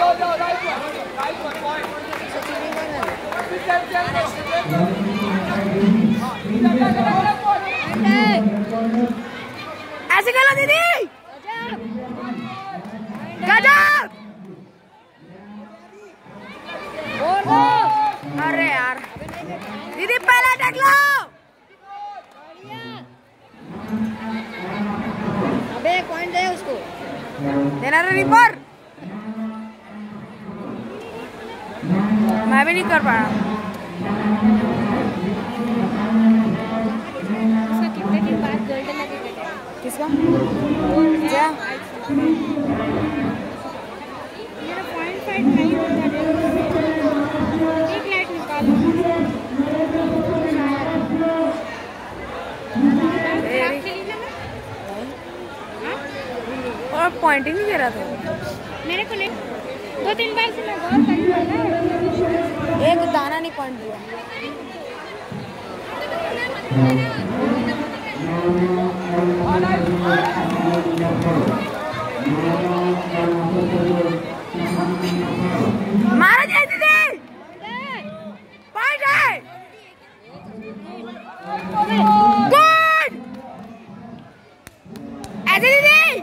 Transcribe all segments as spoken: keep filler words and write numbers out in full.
ऐसे खेलो दीदी, गजब। अरे यार दीदी पहले देख लो। अबे पॉइंट दे उसको, देना रे पर। मैं भी नहीं कर पाया। उसका कितने दिन बाद गोल्डन लगेगा? किसका? क्या? मेरा पॉइंट फाइव नहीं होता है। एक लाइट निकालो। और पॉइंट ही नहीं दे रहा था मेरे को। नहीं, दो तीन बार से मैं गौर कर रहा हूँ। एक दाना नहीं पॉइंट दिया। मारा जाए दीदी, पॉइंट है। गुड, ऐसे दीदी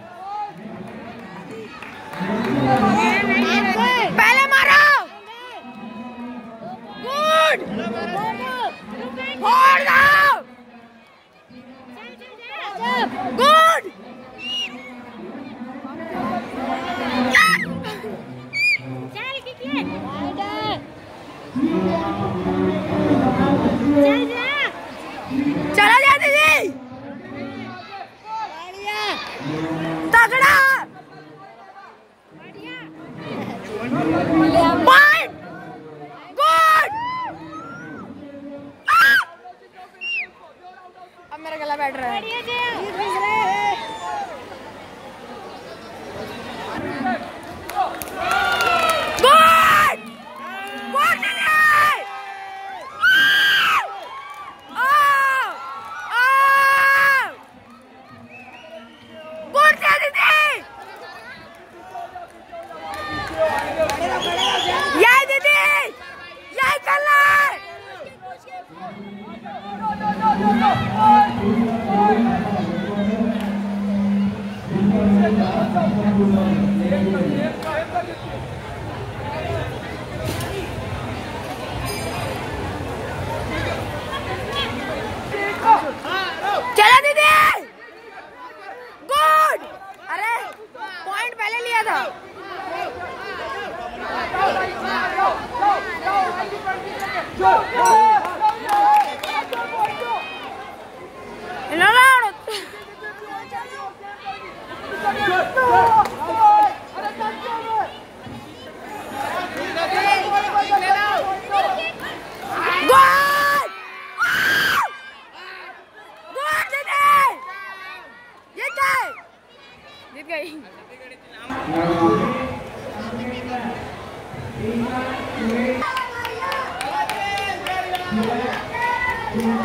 पहले मारो। गुड, फोड़ दो। गुड, चल कितने? चल जा, चला जा दीदी, तगड़ा। Point, good. अब मेरा गला बैठ रहा है। गुड, गुड दीदी। गुड दीदी, यही दीदी, यही करना है। चला दीदी, गुड। अरे पॉइंट पहले लिया था। जीत गई।